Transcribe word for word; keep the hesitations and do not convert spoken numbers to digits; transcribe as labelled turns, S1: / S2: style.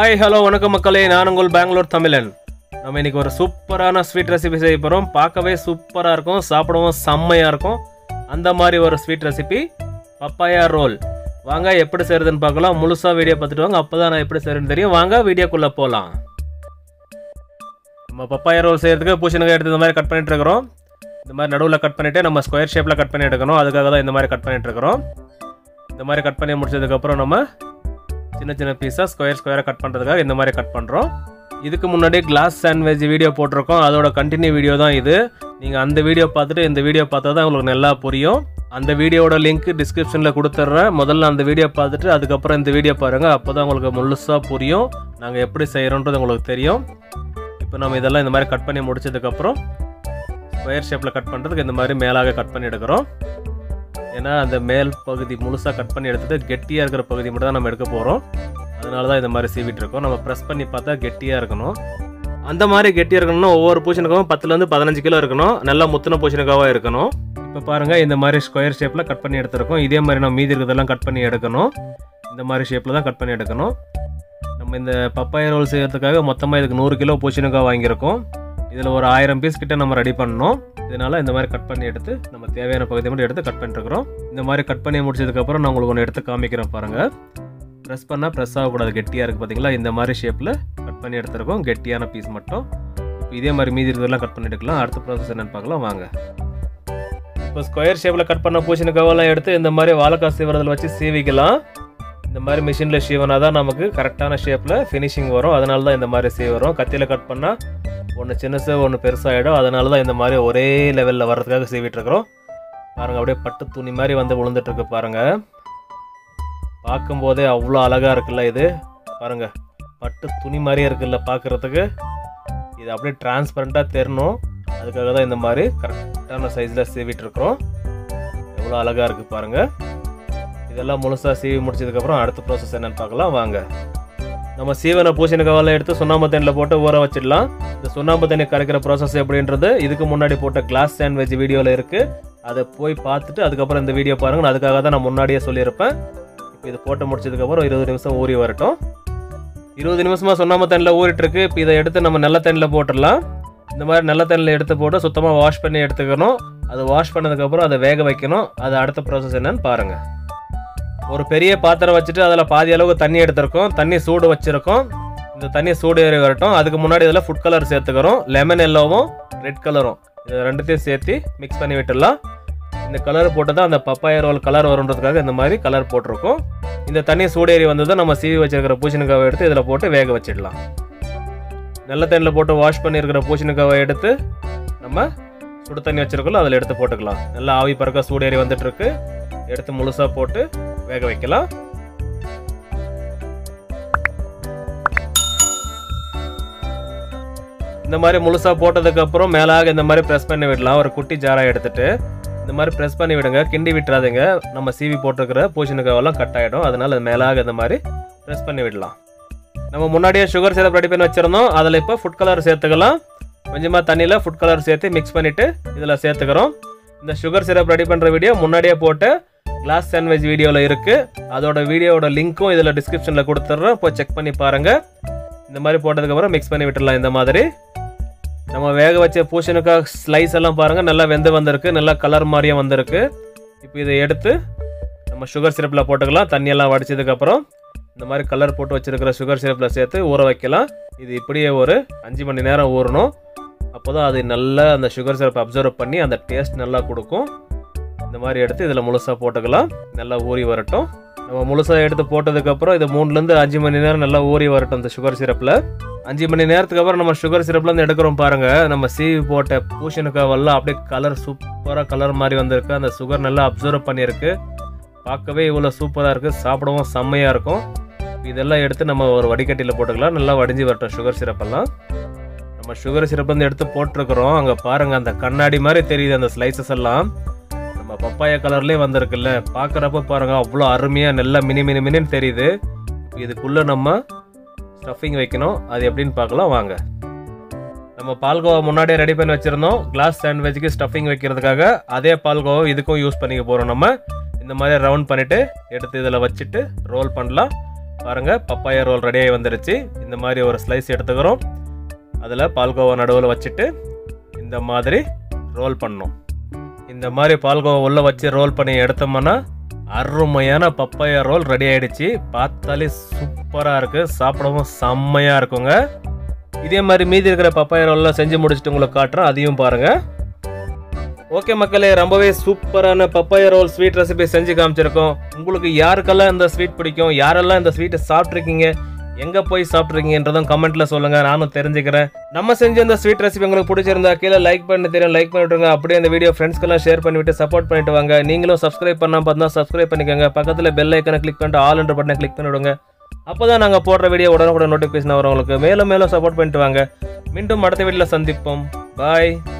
S1: Hi, hello, வணக்கம் மக்களே. நான் உங்கள் Bangalore Thamizhan. நம்ம இன்னைக்கு ஒரு சூப்பரான ஸ்வீட் ரெசிபி செய்ய போறோம். பார்க்கவே சூப்பரா இருக்கும், சாப்பிடவும் செம்மையா இருக்கும். அந்த மாதிரி ஒரு ஸ்வீட் ரெசிபி பப்பாயா ரோல். வாங்க எப்படி செய்யறதுன்னு பார்க்கலாம். முழுசா வீடியோ பார்த்துட்டு வாங்க. அப்பதான் நான் எப்படி செய்யறேன்னு தெரியும். வாங்க வீடியோக்குள்ள போலாம். நம்ம பப்பாயா ரோல் செய்யறதுக்கு பூசணிக்காய் எடுத்து இந்த மாதிரி கட் பண்ணிட்டு இருக்கோம். இந்த மாதிரி நடுவுல கட் பண்ணிட்டு நம்ம ஸ்கொயர் ஷேப்ல கட் பண்ணி எடுக்கணும். அதுக்காக தான் இந்த மாதிரி கட் பண்ணிட்டு இருக்கோம். இந்த மாதிரி கட் பண்ணி முடிச்சதுக்கு அப்புறம் நம்ம சின்ன சின்ன பீஸா ஸ்கொயர் ஸ்கொயரா கட் பண்றதுக்காக இந்த மாதிரி கட் பண்றோம். இதுக்கு முன்னாடி கிளாஸ் சாண்ட்விச் வீடியோ போட்டிருக்கோம். அதோட கண்டினியூ வீடியோ தான் இது. நீங்க அந்த வீடியோ பார்த்துட்டு இந்த வீடியோ பார்த்தா தான் உங்களுக்கு நல்லா புரியும். அந்த வீடியோட லிங்க் டிஸ்கிரிப்ஷன்ல கொடுத்துட்றேன். முதல்ல அந்த வீடியோ பார்த்துட்டு அதுக்கப்புறம் இந்த வீடியோ பாருங்க. அப்போதான் உங்களுக்கு முழுசா புரியும். நாங்கள் எப்படி செய்யறோன்றது உங்களுக்கு தெரியும். இப்போ நம்ம இதெல்லாம் இந்த மாதிரி கட் பண்ணி முடிச்சதுக்கப்புறம் ஸ்கொயர் ஷேப்ல கட் பண்றதுக்கு இந்த மாதிரி மேலாக கட் பண்ணி எடுக்கிறோம். ஏன்னா அந்த மேல் பகுதி முழுசாக கட் பண்ணி எடுத்துட்டு கெட்டியாக இருக்கிற பகுதி மட்டும் தான் நம்ம எடுக்க போகிறோம். அதனால தான் இந்த மாதிரி சீவிட்டு இருக்கோம். நம்ம ப்ரெஸ் பண்ணி பார்த்தா கெட்டியாக இருக்கணும். அந்த மாதிரி கெட்டியாக இருக்கணும்னா ஒவ்வொரு பூசணிக்காவும் பத்துலேருந்து பதினஞ்சு கிலோ இருக்கணும். நல்லா முத்தின பூசணிக்காவாக இருக்கணும். இப்போ பாருங்கள் இந்த மாதிரி ஸ்கொயர் ஷேப்பில் கட் பண்ணி எடுத்துருக்கோம். இதே மாதிரி நம்ம மீதி இருக்கிறதெல்லாம் கட் பண்ணி எடுக்கணும். இந்த மாதிரி ஷேப்பில் தான் கட் பண்ணி எடுக்கணும். நம்ம இந்த பப்பாயா ரோல் செய்யறதுக்காக மொத்தமாக இதுக்கு நூறு கிலோ பூசணிக்காய் வாங்கியிருக்கோம். இதில் ஒரு ஆயிரம் பீஸ் கிட்ட நம்ம ரெடி பண்ணணும். இதனால் இந்த மாதிரி கட் பண்ணி எடுத்து நம்ம தேவையான பகுதியை மட்டும் எடுத்து கட் பண்ணிட்டுருக்கிறோம். இந்த மாதிரி கட் பண்ணி முடிச்சதுக்கப்புறம் நான் உங்களுக்கு ஒன்று எடுத்து காமிக்கிறேன் பாருங்கள். ப்ரெஸ் பண்ணால் ப்ரெஸ் ஆகக்கூடாது, கெட்டியாக இருக்குது பார்த்தீங்களா. இந்த மாதிரி ஷேப்பில் கட் பண்ணி எடுத்துருக்கோம், கெட்டியான பீஸ் மட்டும். இப்போ இதே மாதிரி மீதி இருக்கிறதெல்லாம் கட் பண்ணி எடுக்கலாம். அடுத்த ப்ராசஸ் என்னென்னு பார்க்கலாம் வாங்க. இப்போ ஸ்கொயர் ஷேப்பில் கட் பண்ண பூசணிக்காவெல்லாம் எடுத்து இந்த மாதிரி வாழைக்காய் சீவரத்தில் வச்சு சீவிக்கலாம். இந்த மாதிரி மிஷினில் சீவனா தான் நமக்கு கரெக்டான ஷேப்பில் ஃபினிஷிங் வரும். அதனால தான் இந்த மாதிரி சீவரும். கத்தியில் கட் பண்ணால் ஒன்று சின்னசு ஒன்று பெருசாகிடும். அதனால தான் இந்த மாதிரி ஒரே லெவலில் வர்றதுக்காக சீவிட்டுருக்குறோம். பாருங்கள் அப்படியே பட்டு துணி மாதிரி வந்து விழுந்துட்டுருக்கு பாருங்கள். பார்க்கும்போதே அவ்வளோ அழகாக இருக்குல்ல இது. பாருங்கள் பட்டு துணி மாதிரியே இருக்குல்ல பார்க்குறதுக்கு. இது அப்படியே டிரான்ஸ்பரண்ட்டாக தெரியணும். அதுக்காக தான் இந்த மாதிரி கரெக்டான சைஸில் சீவிட்டுருக்குறோம். எவ்வளோ அழகாக இருக்குது பாருங்கள். இதெல்லாம் முழுசாக சீவி முடிச்சதுக்கப்புறம் அடுத்த ப்ராசஸ் என்னென்னு பார்க்கலாம் வாங்க. நம்ம சீவனை பூசணிக்காவெல்லாம் எடுத்து சுண்ணாம்பு தண்ணியில் போட்டு ஊற வச்சிடலாம். இந்த சுண்ணாம்பு தண்ணி கரைக்கிற ப்ராசஸ் எப்படின்றது இதுக்கு முன்னாடி போட்ட கிளாஸ் சாண்ட்விச் வீடியோவில் இருக்குது. அதை போய் பார்த்துட்டு அதுக்கப்புறம் இந்த வீடியோ பாருங்கள். நான் அதுக்காக தான் நான் முன்னாடியே சொல்லியிருப்பேன். இப்போ இது போட்டு முடிச்சதுக்கப்புறம் இருபது நிமிஷம் ஊறி வரட்டும். இருபது நிமிஷமாக சுண்ணாம்பு தண்ணியில் ஊறிட்டுருக்கு. இப்போ இதை எடுத்து நம்ம நல்ல தண்ணியில் போட்டுடலாம். இந்த மாதிரி நல்ல தண்ணியில் எடுத்து போட்டு சுத்தமாக வாஷ் பண்ணி எடுத்துக்கணும். அதை வாஷ் பண்ணதுக்கப்புறம் அதை வேக வைக்கணும். அது அடுத்த ப்ராசஸ் என்னன்னு பாருங்கள். ஒரு பெரிய பாத்திரம் வச்சுட்டு அதில் பாதி அளவுக்கு தண்ணி எடுத்துருக்கோம். தண்ணி சூடு வச்சுருக்கோம். இந்த தண்ணி சூடு ஏறி வரட்டும். அதுக்கு முன்னாடி இதில் ஃபுட் கலர் சேர்த்துக்கிறோம். லெமன் எல்லோவும் ரெட் கலரும் இது ரெண்டுத்தையும் சேர்த்து மிக்ஸ் பண்ணி விட்டுடலாம். இந்த கலர் போட்டு தான் அந்த பப்பாயா ரோல் கலர் வருன்றதுக்காக இந்த மாதிரி கலர் போட்டிருக்கோம். இந்த தண்ணி சூடு ஏறி வந்து தான் நம்ம சீவி வச்சிருக்கிற பூசணிக்காவை எடுத்து இதில் போட்டு வேக வச்சிடலாம். நல்ல தண்ணியில் போட்டு வாஷ் பண்ணியிருக்கிற பூசணிக்காவை எடுத்து நம்ம சுடு தண்ணி வச்சிருக்கோம், அதில் எடுத்து போட்டுக்கலாம். நல்லா ஆவி பறக்க சூடு ஏறி வந்துட்டுருக்கு. எடுத்து முழுசாக போட்டு வேக வைக்கலாம். இந்த மாதிரி முழுசாக போட்டதுக்கப்புறம் மேலாக இந்த மாதிரி ப்ரெஸ் பண்ணி விடலாம். ஒரு குட்டி ஜாராக எடுத்துட்டு இந்த மாதிரி ப்ரெஸ் பண்ணி விடுங்க. கிண்டி விட்டுறாதுங்க. நம்ம சீவி போட்டிருக்கிற பூசணிக்காவெல்லாம் கட் ஆகிடும். அதனால் மேலாக இந்த மாதிரி ப்ரெஸ் பண்ணி விடலாம். நம்ம முன்னாடியே சுகர் சிரப் ரெடி பண்ணி வச்சுருந்தோம். அதில் இப்போ ஃபுட் கலர் சேர்த்துக்கலாம். கொஞ்சமாக தண்ணியில் ஃபுட் கலர் சேர்த்து மிக்ஸ் பண்ணிவிட்டு இதில் சேர்த்துக்கிறோம். இந்த சுகர் சிரப் ரெடி பண்ணுற வீடியோ முன்னாடியே போட்டு கிளாஸ் சாண்ட்விச் வீடியோவில் இருக்குது. அதோட வீடியோட லிங்க்கும் இதில் டிஸ்கிரிப்ஷனில் கொடுத்துட்றேன். போய் செக் பண்ணி பாருங்கள். இந்த மாதிரி போட்டதுக்கப்புறம் மிக்ஸ் பண்ணி விட்டுடலாம். இந்த மாதிரி நம்ம வேக வச்ச பூசணிக்காய் ஸ்லைஸ் எல்லாம் பாருங்கள் நல்லா வெந்து வந்திருக்கு. நல்லா கலர் மாதிரியே வந்திருக்கு. இப்போ இதை எடுத்து நம்ம சுகர் சிரப்பில் போட்டுக்கலாம். தண்ணியெல்லாம் வடிச்சதுக்கப்புறம் இந்த மாதிரி கலர் போட்டு வச்சுருக்கிற சுகர் சிரப்பில் சேர்த்து ஊற வைக்கலாம். இது இப்படியே ஒரு அஞ்சு மணி நேரம் ஊறணும். அப்போ தான் அது நல்லா அந்த சுகர் சிரப் அப்சர்வ் பண்ணி அந்த டேஸ்ட் நல்லா கொடுக்கும். இந்த மாதிரி எடுத்து இதில் முழுசாக போட்டுக்கலாம். நல்லா ஊறி வரட்டும். நம்ம முழுசாக எடுத்து போட்டதுக்கப்புறம் இது மூணுலேருந்து அஞ்சு மணி நேரம் நல்லா ஊறி வரட்டும். இந்த சுகர் சிரப்பில் அஞ்சு மணி நேரத்துக்கு அப்புறம் நம்ம சுகர் சிரப்லேருந்து எடுக்கிறோம் பாருங்கள். நம்ம சீவி போட்ட பூசணிக்காவெல்லாம் அப்படியே கலர் சூப்பராக கலர் மாதிரி வந்திருக்கு. அந்த சுகர் நல்லா அப்சர்வ் பண்ணியிருக்கு. பார்க்கவே இவ்வளோ சூப்பராக இருக்குது. சாப்பிடவும் செம்மையாக இருக்கும். இதெல்லாம் எடுத்து நம்ம ஒரு வடிகட்டியில் போட்டுக்கலாம். நல்லா வடிஞ்சு வரட்டும் சுகர் சிரப்பெல்லாம். நம்ம சுகர் சிரப்லேருந்து எடுத்து போட்டிருக்கிறோம். அங்கே பாருங்கள் அந்த கண்ணாடி மாதிரி தெரியுது அந்த ஸ்லைசஸ் எல்லாம். நம்ம பப்பாயா கலர்லேயே வந்திருக்குல்ல. பார்க்குறப்ப பாருங்கள் அவ்வளோ அருமையாக நல்லா மினி மினி மினின்னு தெரியுது. இதுக்குள்ளே நம்ம ஸ்டஃபிங் வைக்கணும். அது எப்படின்னு பார்க்கலாம் வாங்க. நம்ம பால்கோவா முன்னாடியே ரெடி பண்ணி வச்சுருந்தோம். கிளாஸ் சாண்ட்விச்சுக்கு ஸ்டஃபிங் வைக்கிறதுக்காக அதே பால்கோவா இதுக்கும் யூஸ் பண்ணிக்க போகிறோம். நம்ம இந்த மாதிரி ரவுண்ட் பண்ணிவிட்டு எடுத்து இதில் வச்சுட்டு ரோல் பண்ணலாம். பாருங்கள் பப்பாயா ரோல் ரெடியாகி வந்துருச்சு. இந்த மாதிரி ஒரு ஸ்லைஸ் எடுத்துக்கிறோம். அதில் பால்கோவா நடுவில் வச்சுட்டு இந்த மாதிரி ரோல் பண்ணணும். இந்த மாதிரி பால்கோவா உள்ளே வச்சு ரோல் பண்ணி எடுத்தோம்னா அருமையான பப்பாயா ரோல் ரெடி ஆகிடுச்சு. பார்த்தாலே சூப்பராக இருக்குது, சாப்பிடவும் செம்மையாக இருக்குங்க. இதே மாதிரி மீதி இருக்கிற பப்பாயா ரோல்லாம் செஞ்சு முடிச்சுட்டு உங்களுக்கு காட்டுறேன், அதையும் பாருங்கள். ஓகே மக்களே, ரொம்பவே சூப்பரான பப்பாயா ரோல் ஸ்வீட் ரெசிபி செஞ்சு காமிச்சிருக்கோம். உங்களுக்கு யாருக்கெல்லாம் இந்த ஸ்வீட் பிடிக்கும், யாரெல்லாம் இந்த ஸ்வீட்டை சாப்பிட்ருக்கீங்க, எங்கே போய் சாப்பிட்ருக்கீங்கன்றதும் கமெண்ட்டில் சொல்லுங்கள், நானும் தெரிஞ்சுக்கிறேன். நம்ம செஞ்ச இந்த ஸ்வீட் ரெசிபி உங்களுக்கு பிடிச்சிருந்தா கீழே லைக் பண்ணி தெரியும் லைக் பண்ணிவிட்டுருங்க. அப்படியே இந்த வீடியோ ஃப்ரெண்ட்ஸ்க்கெல்லாம் ஷேர் பண்ணிவிட்டு சப்போர்ட் பண்ணிட்டு வாங்க. நீங்களும் சப்ஸ்கிரைப் பண்ணால் பார்த்தா சப்ஸ்கிரைப் பண்ணிக்கோங்க. பக்கத்தில் பெல் ஐக்கனை கிளிக் பண்ணிட்டு ஆல் என்ற பட்டனை கிளிக் பண்ணிவிடுங்க. அப்போ தான் நாங்கள் போடுற வீடியோ உடனுக்குடன் நோட்டிஃபிகேஷன் வரும் உங்களுக்கு. மேலும் மேலும் சப்போர்ட் பண்ணிட்டு வாங்க. மீண்டும் அடுத்த வீடியோவில் சந்திப்போம். பாய்.